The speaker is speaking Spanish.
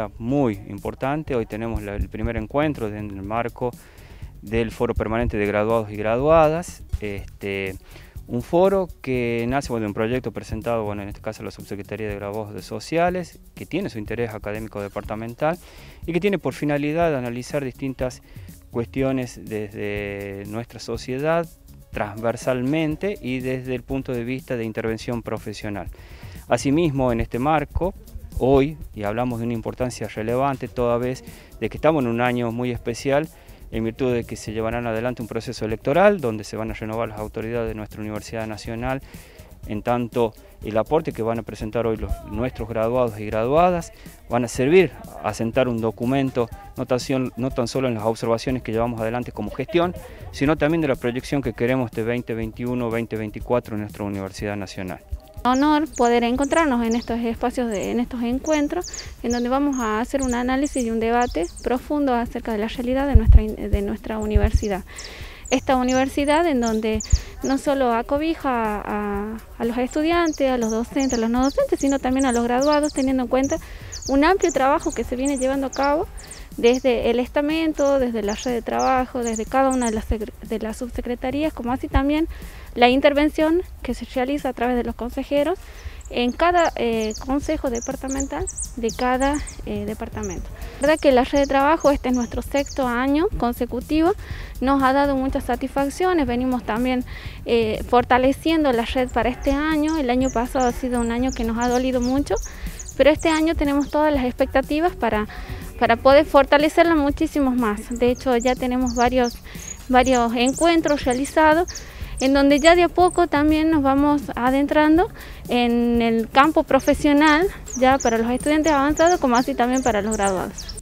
fecha muy importante. Hoy tenemos el primer encuentro en el marco del Foro Permanente de Graduados y Graduadas. Un foro que nace de un proyecto presentado, en este caso la Subsecretaría de Graduados Sociales, que tiene su interés académico departamental y que tiene por finalidad analizar distintas cuestiones desde nuestra sociedad, transversalmente y desde el punto de vista de intervención profesional. Asimismo, en este marco, hoy, y hablamos de una importancia relevante toda vez de que estamos en un año muy especial, en virtud de que se llevarán adelante un proceso electoral donde se van a renovar las autoridades de nuestra Universidad Nacional, en tanto el aporte que van a presentar hoy nuestros graduados y graduadas van a servir a sentar un documento no tan solo en las observaciones que llevamos adelante como gestión, sino también de la proyección que queremos de 2021-2024 en nuestra Universidad Nacional. Honor poder encontrarnos en estos espacios, en estos encuentros, en donde vamos a hacer un análisis y un debate profundo acerca de la realidad de nuestra universidad. Esta universidad en donde no solo acobija a los estudiantes, a los docentes, a los no docentes, sino también a los graduados, teniendo en cuenta un amplio trabajo que se viene llevando a cabo desde el estamento, desde la red de trabajo, desde cada una de las subsecretarías, como así también la intervención que se realiza a través de los consejeros en cada consejo departamental de cada departamento. La verdad que la red de trabajo, este es nuestro 6º año consecutivo, nos ha dado muchas satisfacciones, venimos también fortaleciendo la red para este año. El año pasado ha sido un año que nos ha dolido mucho, pero este año tenemos todas las expectativas para poder fortalecerla muchísimos más. De hecho, ya tenemos varios encuentros realizados, en donde ya de a poco también nos vamos adentrando en el campo profesional, ya para los estudiantes avanzados como así también para los graduados.